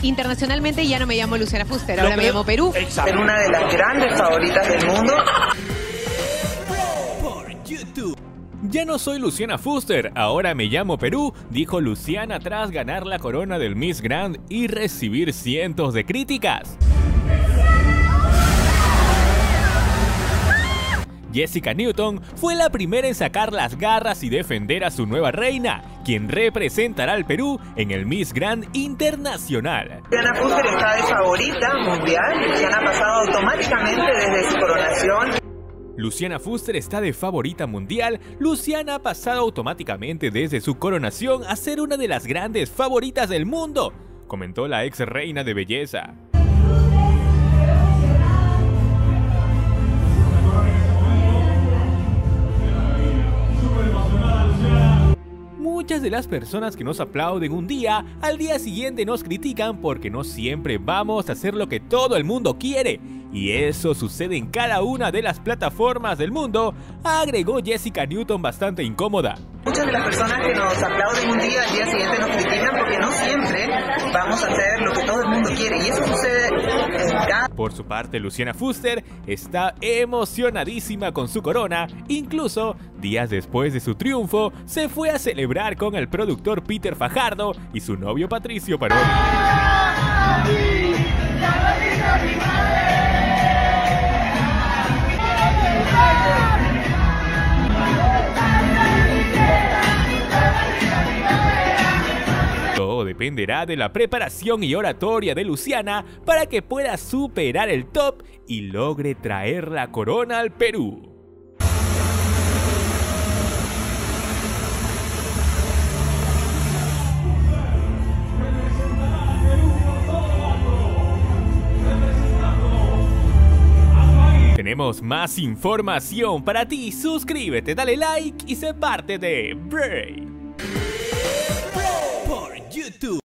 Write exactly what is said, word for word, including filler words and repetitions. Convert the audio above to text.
Internacionalmente ya no me llamo Luciana Fuster, ahora me llamo Perú. Ser una de las grandes favoritas del mundo. Ya no soy Luciana Fuster, ahora me llamo Perú, dijo Luciana tras ganar la corona del Miss Grand y recibir cientos de críticas. Jessica Newton fue la primera en sacar las garras y defender a su nueva reina, quien representará al Perú en el Miss Grand Internacional. Luciana Fuster está de favorita mundial, Luciana ha pasado automáticamente desde su coronación. Luciana Fuster está de favorita mundial, Luciana ha pasado automáticamente desde su coronación a ser una de las grandes favoritas del mundo, comentó la ex reina de belleza. Muchas de las personas que nos aplauden un día, al día siguiente nos critican porque no siempre vamos a hacer lo que todo el mundo quiere. Y eso sucede en cada una de las plataformas del mundo, agregó Jessica Newton bastante incómoda. Muchas de las personas que nos aplauden un día, al día siguiente nos critican porque no siempre vamos a hacer lo que todo el mundo quiere. Y eso sucede en cada... Por su parte, Luciana Fuster está emocionadísima con su corona. Incluso, días después de su triunfo, se fue a celebrar con el productor Peter Fajardo y su novio Patricio Parodi. Todo dependerá de la preparación y oratoria de Luciana para que pueda superar el top y logre traer la corona al Perú. Tenemos más información para ti, suscríbete, dale like y sé parte de Bray por YouTube.